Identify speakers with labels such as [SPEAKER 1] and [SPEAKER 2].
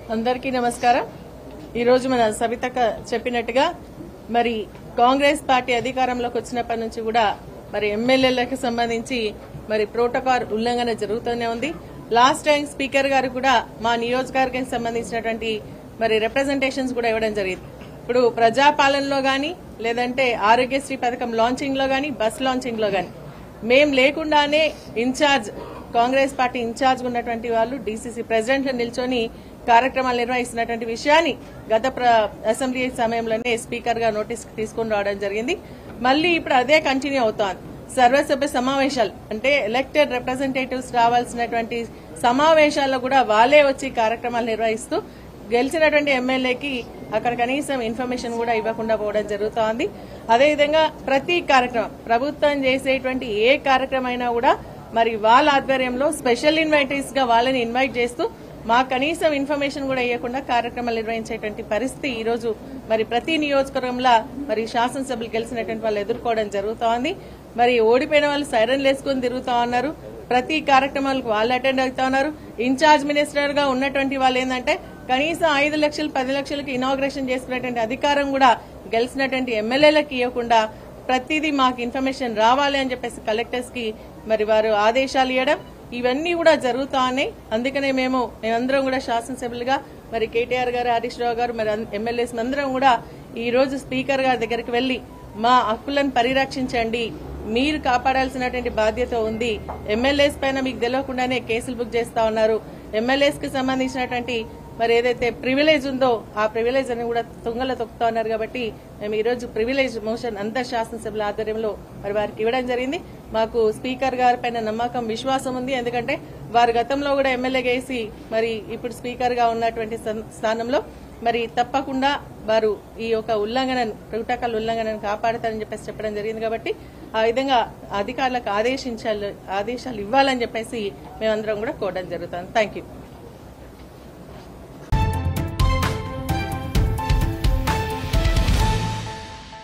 [SPEAKER 1] అందరికీ నమస్కారం. ఈ రోజు మన సవితక్క చెప్పినట్టుగా మరి కాంగ్రెస్ పార్టీ అధికారంలోకి వచ్చినప్పటి నుంచి కూడా మరి ఎమ్మెల్యేలకు సంబంధించి మరి ప్రోటోకాల్ ఉల్లంఘన జరుగుతూనే ఉంది. లాస్ట్ టైం స్పీకర్ గారు కూడా మా నియోజకవర్గానికి సంబంధించినటువంటి మరి రిప్రజెంటేషన్స్ కూడా ఇవ్వడం జరిగింది. ఇప్పుడు ప్రజాపాలనలో గాని లేదంటే ఆరోగ్యశ్రీ పథకం లాంచింగ్ లో గాని బస్ లాంచింగ్ లో గాని మేం లేకుండానే ఇన్ఛార్జ్ కాంగ్రెస్ పార్టీ ఇన్ఛార్జ్ ఉన్నటువంటి వాళ్ళు డీసీసీ ప్రెసిడెంట్ నిల్చొని కార్యక్రమాలు నిర్వహిస్తున్నటువంటి విషయాన్ని గత అసెంబ్లీ సమయంలోనే స్పీకర్ గా నోటీస్ తీసుకుని రావడం జరిగింది. మళ్లీ ఇప్పుడు అదే కంటిన్యూ అవుతోంది. సర్వసభ్య సమావేశాలు అంటే ఎలక్టెడ్ రిప్రజెంటేటివ్స్ రావాల్సినటువంటి సమావేశాల్లో కూడా వాళ్ళే వచ్చి కార్యక్రమాలు నిర్వహిస్తూ గెలిచినటువంటి ఎమ్మెల్యేకి అక్కడ కనీసం ఇన్ఫర్మేషన్ కూడా ఇవ్వకుండా పోవడం జరుగుతోంది. అదేవిధంగా ప్రతి కార్యక్రమం ప్రభుత్వం చేసేటువంటి ఏ కార్యక్రమం అయినా కూడా మరి వాళ్ళ ఆధ్వర్యంలో స్పెషల్ ఇన్వైటీస్ గా వాళ్ళని ఇన్వైట్ చేస్తూ మాకు కనీసం ఇన్ఫర్మేషన్ కూడా ఇవ్వకుండా కార్యక్రమాలు నిర్వహించేటువంటి పరిస్థితి ఈ రోజు మరి ప్రతి నియోజకవర్గంలో మరి శాసనసభ్యులు గెలిచినటువంటి వాళ్ళు ఎదుర్కోవడం జరుగుతోంది. మరి ఓడిపోయిన వాళ్ళు సైరన్లు వేసుకుని తిరుగుతా ఉన్నారు. ప్రతి కార్యక్రమాలకు వాళ్ళు అటెండ్ అవుతా ఉన్నారు. ఇన్ఛార్జ్ మినిస్టర్ గా ఉన్నటువంటి వాళ్ళు ఏంటంటే కనీసం 5 లక్షలు 10 లక్షలకు ఇనాగ్రేషన్ చేసుకునేటువంటి అధికారం కూడా గెలిచినటువంటి ఎమ్మెల్యేలకు ఇవ్వకుండా ప్రతిదీ మాకు ఇన్ఫర్మేషన్ రావాలి అని చెప్పేసి కలెక్టర్స్ కి మరి వారు ఆదేశాలు ఇవ్వడం ఇవన్నీ కూడా జరుగుతా ఉన్నాయి. అందుకనే మేమందరం కూడా శాసనసభ్యులుగా మరి కేటీఆర్ గారు హరీష్ రావు గారు మరి ఎమ్మెల్యేస్ అందరం కూడా ఈ రోజు స్పీకర్ గారి దగ్గరికి వెళ్లి మా హక్కులను పరిరక్షించండి, మీరు కాపాడాల్సినటువంటి బాధ్యత ఉంది. ఎమ్మెల్యేస్ పైన మీకు తెలియకుండానే కేసులు బుక్ చేస్తా ఉన్నారు. ఎమ్మెల్యేస్ కి సంబంధించినటువంటి మరి ఏదైతే ప్రివిలేజ్ ఉందో ఆ ప్రివిలేజ్ అని కూడా తుంగలో తొక్కుతా ఉన్నారు. కాబట్టి మేము ఈ రోజు ప్రివిలేజ్ మోషన్ అందరు శాసనసభ్యుల ఆధ్వర్యంలో మరి వారికి ఇవ్వడం జరిగింది. మాకు స్పీకర్ గారి పైన నమ్మకం విశ్వాసం ఉంది. ఎందుకంటే వారు గతంలో కూడా ఎమ్మెల్యే చేసి మరి ఇప్పుడు స్పీకర్ గా ఉన్నటువంటి స్థానంలో మరి తప్పకుండా వారు ఈ యొక్క ఉల్లంఘనను ప్రోటోకాల్ ఉల్లంఘనను కాపాడతారని చెప్పేసి చెప్పడం జరిగింది. కాబట్టి ఆ విధంగా అధికారులకు ఆదేశాలు ఇవ్వాలని చెప్పేసి మేమందరం కూడా కోరడం జరుగుతుంది. Thank you.